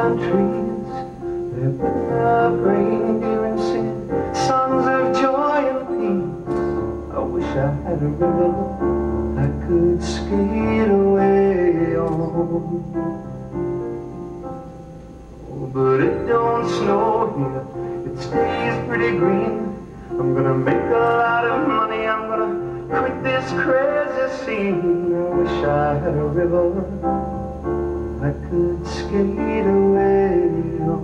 down trees, they're putting up reindeer and singing songs of joy and peace. I wish I had a river I could skate away on. Oh, but it don't snow here, it stays pretty green. I'm gonna make a lot of money, I'm gonna quit this crazy scene. I wish I had a river I could skate away on.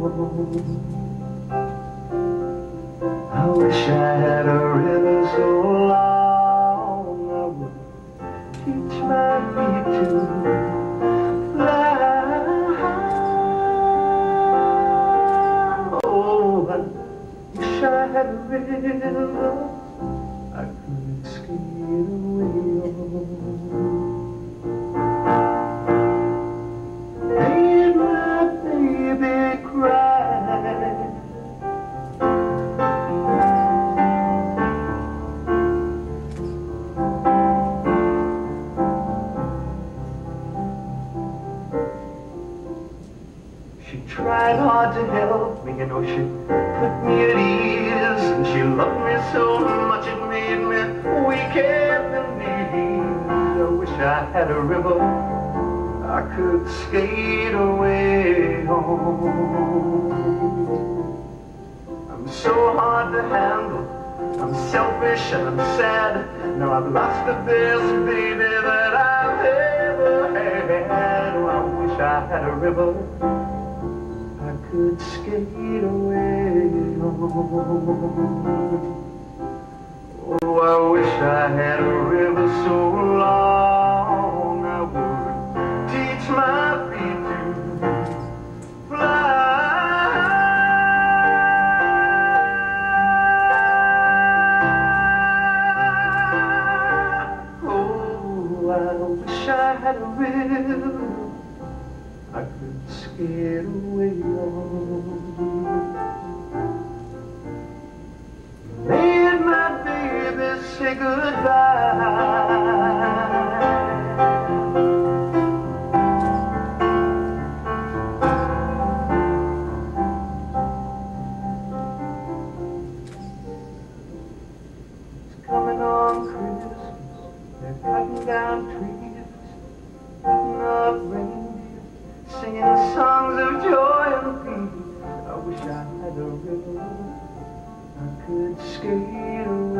I wish I had a river so long I would teach my feet to fly. Oh, I wish I had a river I could skate away on. Made my baby cry. She tried hard to help me, you know, she put me at ease, and she loved me so much it made me weak in the knees. I wish I had a river I could skate away on. I'm so hard to handle, I'm selfish and I'm sad. Now I've lost the best baby that I've ever had. Oh, I wish I had a river I could skate away on. Oh, I wish I had a river so long I would teach my feet to fly. Oh, I wish I had a river I could skate away on. Made my baby say goodbye. It's coming on Christmas, they're cutting down trees, putting up reindeer, singing songs of joy and peace. I wish I had a river I could skate away.